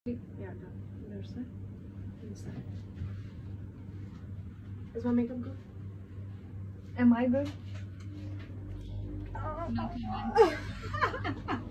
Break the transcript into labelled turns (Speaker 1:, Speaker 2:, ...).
Speaker 1: Yeah, no. Other side. Inside. Is my makeup good?
Speaker 2: Am I good?
Speaker 3: No comment.